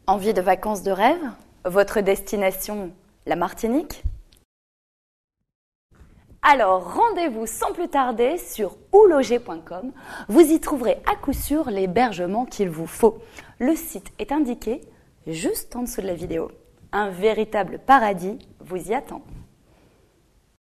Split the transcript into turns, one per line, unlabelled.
Envie de vacances de rêve? Votre destination, la Martinique? Alors rendez-vous sans plus tarder sur ouloger.com. Vous y trouverez à coup sûr l'hébergement qu'il vous faut. Le site est indiqué juste en dessous de la vidéo. Un véritable paradis vous y attend.